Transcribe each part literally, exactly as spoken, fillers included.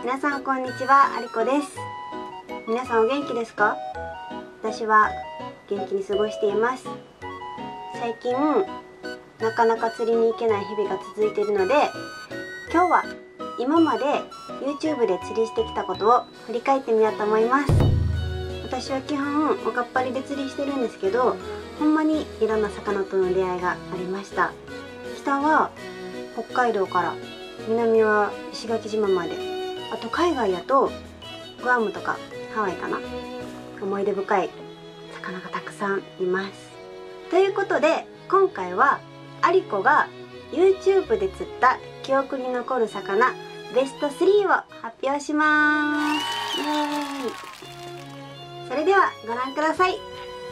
皆さんこんにちは、ありこです。皆さんお元気ですか？私は元気に過ごしています。最近なかなか釣りに行けない日々が続いているので、今日は今まで YouTube で釣りしてきたことを振り返ってみようと思います。私は基本おかっぱりで釣りしてるんですけど、ほんまにいろんな魚との出会いがありました。北は北海道から南は石垣島まで、あと海外やとグアムとかハワイかな。思い出深い魚がたくさんいます。ということで今回はアリコが YouTube で釣った記憶に残る魚ベストスリーを発表します。イエーイ。それではご覧ください。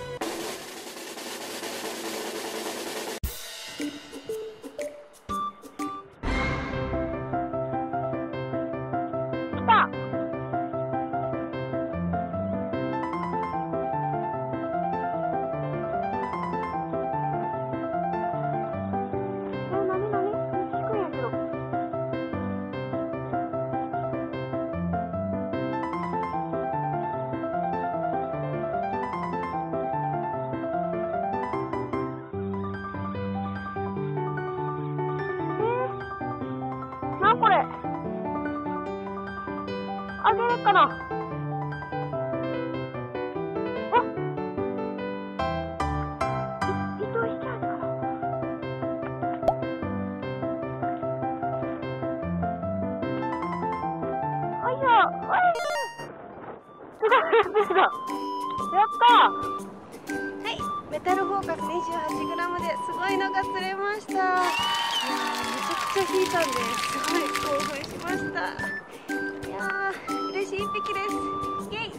これあげれっかな。あっ糸引きあるかな。あいやあいすごい釣れた。やったー。はい、メタルフォーカス にじゅうはちグラム ですごいのが釣れました。いやめちゃくちゃ引いたんですごい興奮しました。いやー嬉しいいっぴきです。イエイ。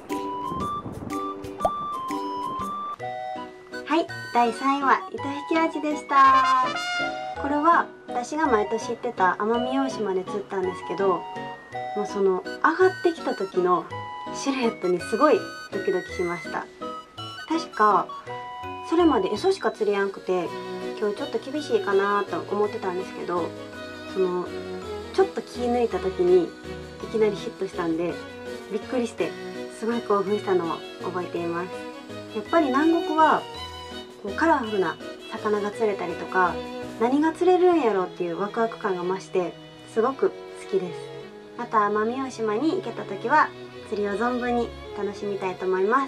はい、だいさんいは糸引きアジでした。これは私が毎年行ってた奄美大島で釣ったんですけど、もうその上がってきた時のシルエットにすごいドキドキしました。確かそれまでエソしか釣れやんくて、今日ちょっと厳しいかなと思ってたんですけど、そのちょっと気抜いた時にいきなりヒットしたんでびっくりしてすごい興奮したのを覚えています。やっぱり南国はこうカラフルな魚が釣れたりとか、何が釣れるんやろっていうワクワク感が増してすごく好きです。また奄美大島に行けた時は釣りを存分に楽しみたいと思います。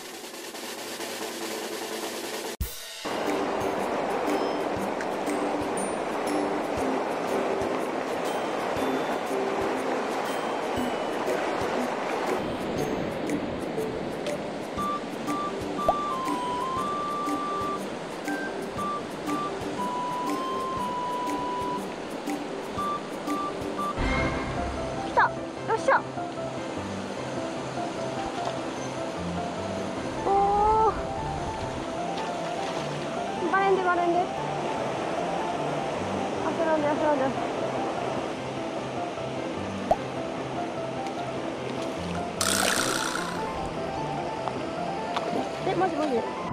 よっしゃ。おーバレンでバレンで焦らんで焦らんで。えマジマジ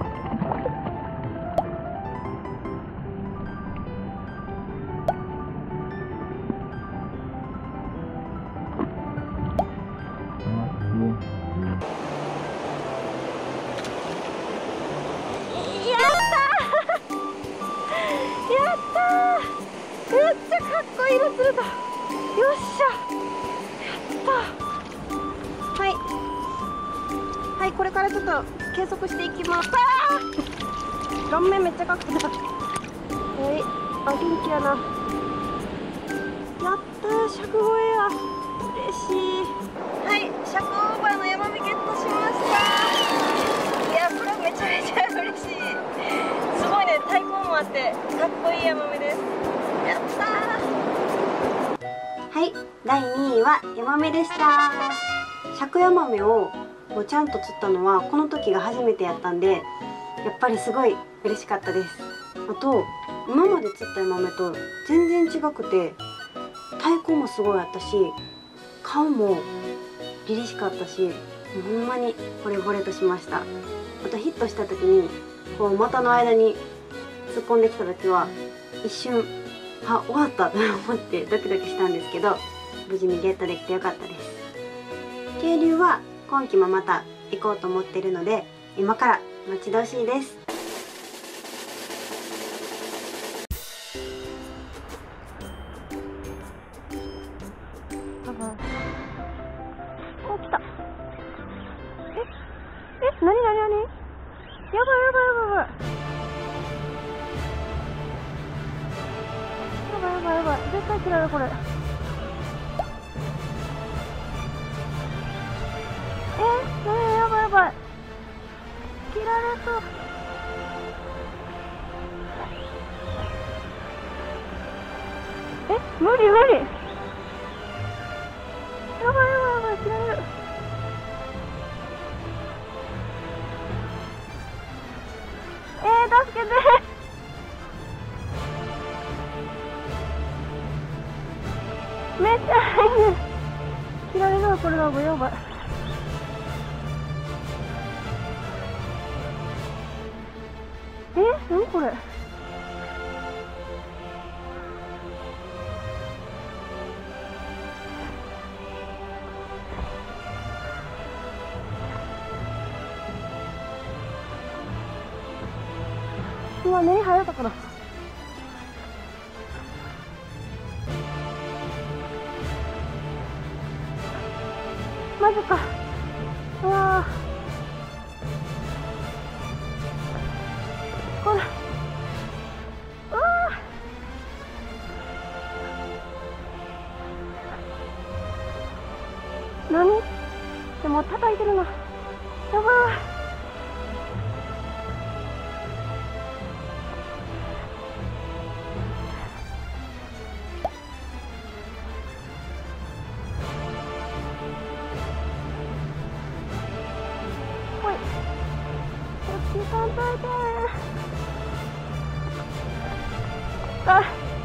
めっちゃかっこいいの釣れた。よっしゃやった。はいはい、これからちょっと計測していきます。あー顔面めっちゃかっこいい。はい、あ元気やな。やったー、尺超えや。嬉しい。はい、尺オーバーのヤマメゲットしました。いやこれめちゃめちゃ嬉しい。すごいね、太鼓もあってかっこいいヤマメです。やったー。はい、だいにいはヤマメでした。尺ヤマメをちゃんと釣ったのはこの時が初めてやったんで、やっぱりすごい嬉しかったです。あと今まで釣ったヤマメと全然違くて、太鼓もすごいあったし、顔も凛々しかったし、ほんまに惚れ惚れとしました。またヒットした時にこう股の間に突っ込んできた時は一瞬あ終わったと思ってドキドキしたんですけど、無事にゲットできてよかったです。 渓流は今季もまた行こうと思ってるので、今から待ち遠しいです。お、来た。ええ、なになになに、やばいやばいやばいやばいやばいやばいやばい、絶対切られるこれ。えー、やばいやばい、切られそう。え、無理無理、やばいやばいやばい、切られる。えー、助けて。めっちゃ入る。切られるわこれは、やばい。え、なにこれ。うわ、目に入ったかな。マジか。うわー、これ、うわー、何でも叩いてるな。やばい。ほい、こっち考えて。あ、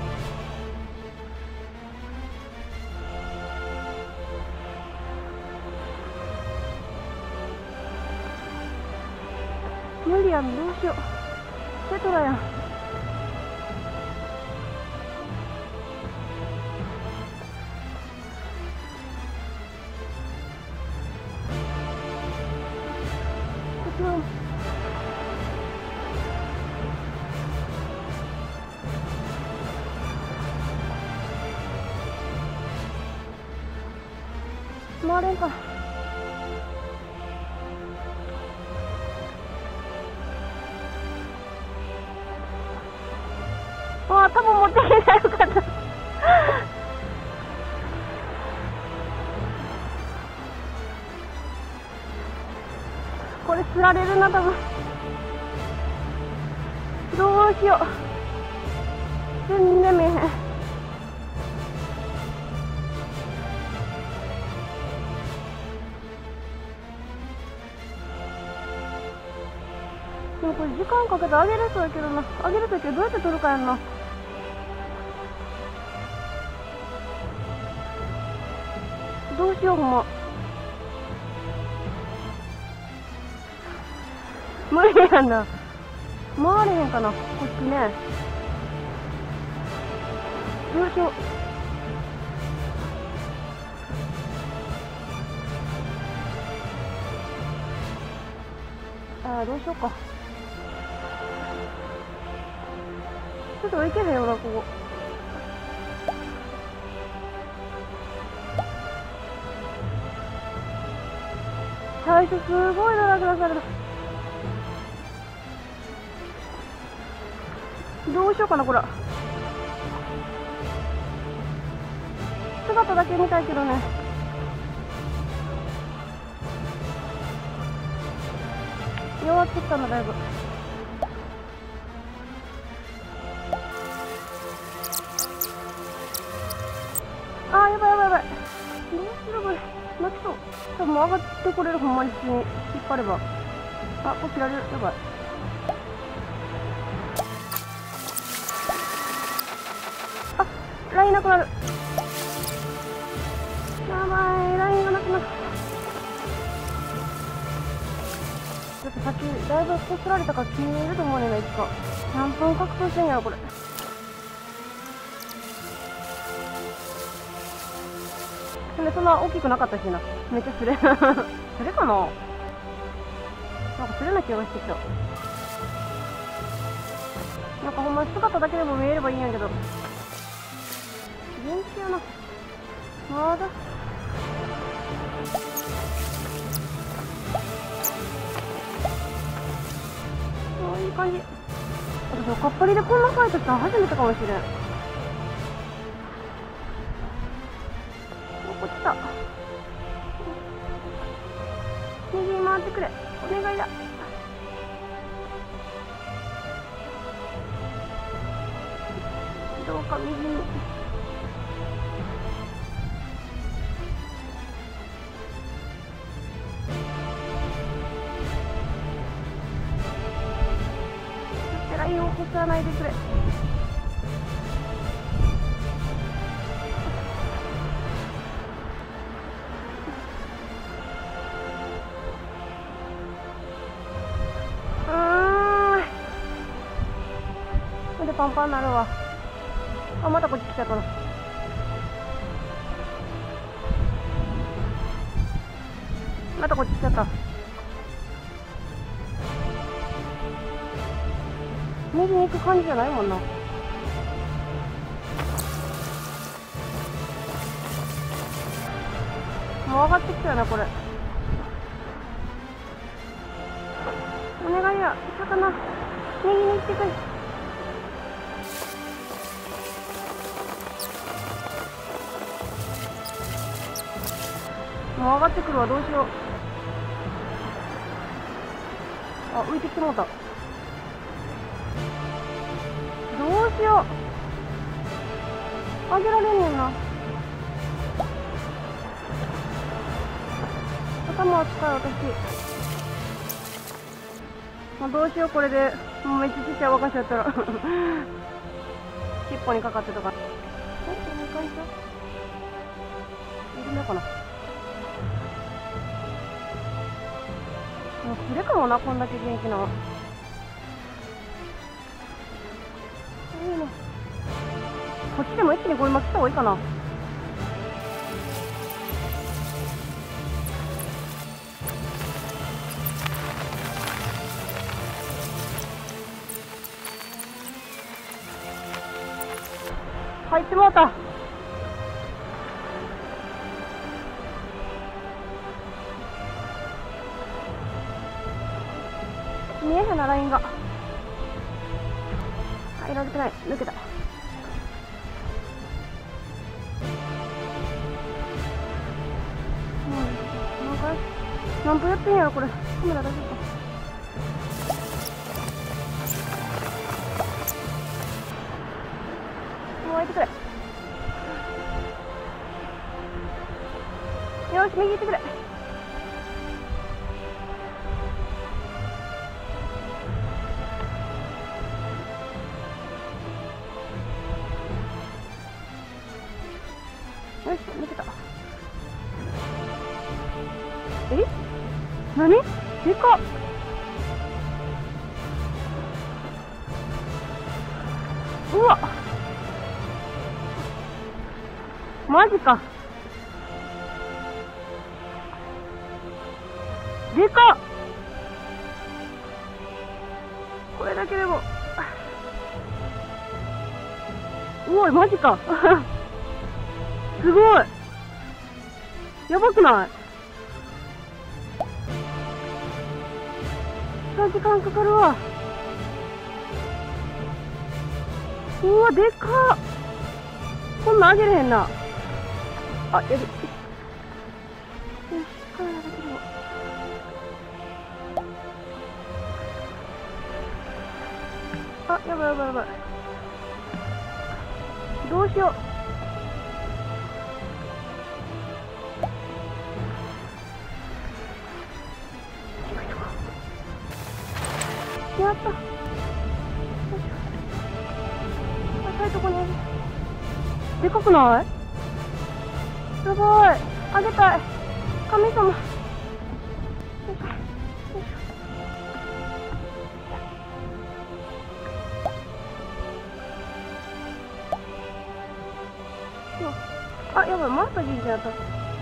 無理やん、どうしよう。テトラやん。回れんかな。ああ、多分持ってきてなよかった。これ釣られるな、多分。どうしよう。全然見えへん。でもこれ時間かけてあげる人やけどな。あげるときどうやって取るかやんな。どうしよう、ほんま。無理やんな。回れへんかな、こっちね。どうしよう。ああ、どうしようか。ちょっといけるよな、ここ。最初すごいドラグラされる。どうしようかな、これ。姿だけ見たいけどね。弱ってきたな、だいぶ。あー、やばいやばいやばい。どうしようこれ。泣きそう。多分上がってこれる、ほんまに普通に引っ張れば。あ、こっちられる。やばい。あ、ラインなくなる。やばい、ラインがなくなる。ちょっとさっきだいぶこすられたから消えると思うねんな、いつか。何分格闘してんやろこれ。 でそんな大きくなかったしな。めっちゃすれ。すれかな。なんかすれな気がしてきた。なんかほんま姿だけでも見えればいいんやけど。元気やな。まだ。あ、いい感じ。私、かっぱりでこんなファイトしたの初めてかもしれん。こっちだ。右に回ってくれ。お願いだ。どうか右に。ラインをこすらないでくれ。うーん、腕パンパンになるわ。あ、またこっち来ちゃったな。またこっち来ちゃった。右に行く感じじゃないもんな。もう上がってきたよな、これ。お願いや、魚。右に行ってくれ。もう上がってくるわ、どうしよう。あ、浮いてきてもうた。どうしよう。あげられんねんな。頭を使う、私。まあ、どうしよう、これで。もうめっちゃちっちゃい若しちゃったら。尻尾にかかってとか。え、いい感じだ。いるのかな。もうすれかもな、こんだけ元気な。いいね。こっちでも一気にゴリ巻きした方がいいかな。入ってもうた。見えへんな、ラインが。入られてない。抜けた。何分やってんやろこれ。カメラ大丈夫か。もう開いてくれ。よし、右行ってくれ。よし、抜けた。え？何？でかっ。うわ。マジか。でかっ。これだけでも。うわ、マジか。すごい。やばくない？時間かかるわ。うわ、でかっ。こんなんあげれへんな。あ、やる。よし、カメラだけでも。あ、やばいやばいやばい。どうしよう。やった。高いとこにある。でかくない？すごい。あげたい。神様。あ、やばい。また銀じゃった。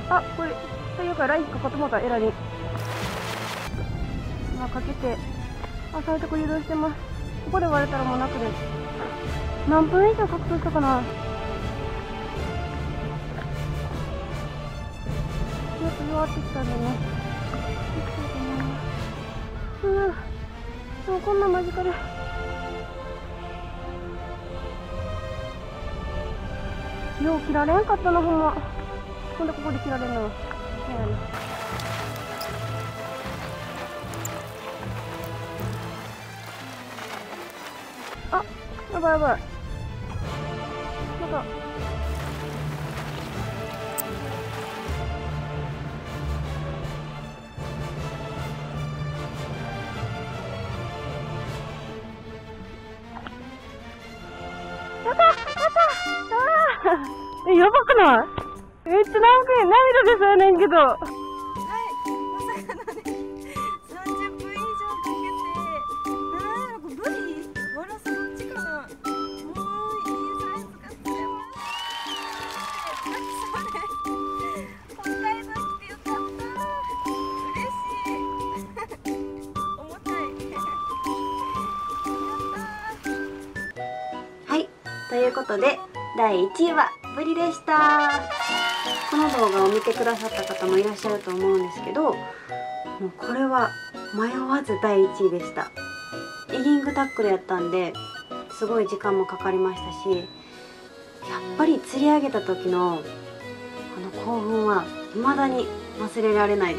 あ、これというかラインかかともたエラに今かけて、あ、そういうとこ誘導してます。ここで割れたらもうなくです。何分以上格闘したかな。ちょっと弱ってきたんでね。うん、もうこんな間近で。よう切られんかったな、ほんま。ほんでここで切られんの。そうやね。あ、やばいやばい。なんか。やったやったあーえ、やばくない？めっちゃなんか涙出そうやねんけど。はい、まさかのね、さんじゅっぷん以上かけて、なんやろ、これブリ？ワラスどっちかな？もういいサイズが釣れます。北海道来てよかった。嬉しい。重たい。やったー。 はい、ということでだいいちいはブリでした。この動画を見てくださった方もいらっしゃると思うんですけど、もうこれは迷わずだいいちいでした。エギングタックルやったんですごい時間もかかりましたし、やっぱり釣り上げた時のあの興奮は未だに忘れられないです。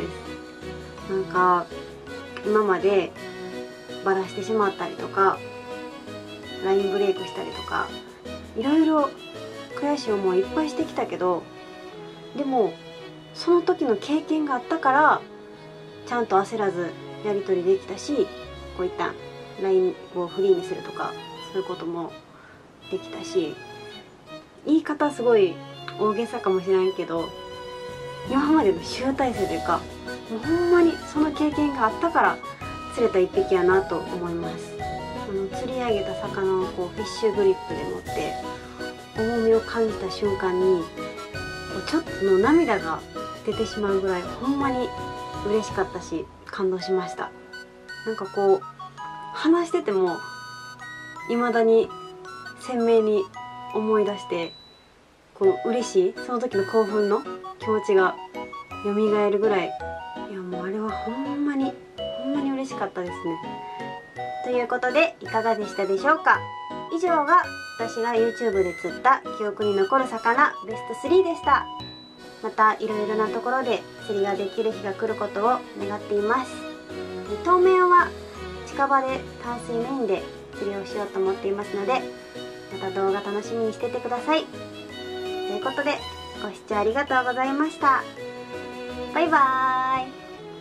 なんか今までバラしてしまったりとかラインブレイクしたりとかいろいろ悔しい思いいっぱいしてきたけど、でもその時の経験があったからちゃんと焦らずやり取りできたし、こういった ライン をフリーにするとかそういうこともできたし、言い方すごい大げさかもしれんけど今までの集大成というか、もうほんまにその経験があったから釣れた一匹やなと思います。あの釣り上げた魚をこうフィッシュグリップで持って重みを感じた瞬間にちょっとの涙が出てしまうぐらいほんまに嬉しかったし感動しました。なんかこう話してても未だに鮮明に思い出して、この嬉しいその時の興奮の気持ちが蘇るぐらい、いやもうあれはほんまにほんまに嬉しかったですね。ということでいかがでしたでしょうか。以上が私が YouTube で釣った記憶に残る魚ベストスリーでした。またいろいろなところで釣りができる日が来ることを願っています。当面は近場で淡水メインで釣りをしようと思っていますので、また動画楽しみにしててください。ということでご視聴ありがとうございました。バイバーイ。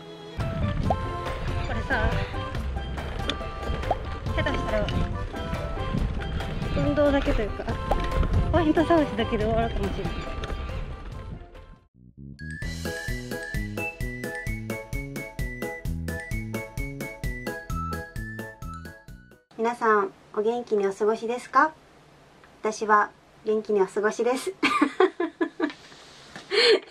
これさ、下手したら運動だけというかポイント探しだけで終わるかもしれない。皆さんお元気にお過ごしですか？私は元気にお過ごしです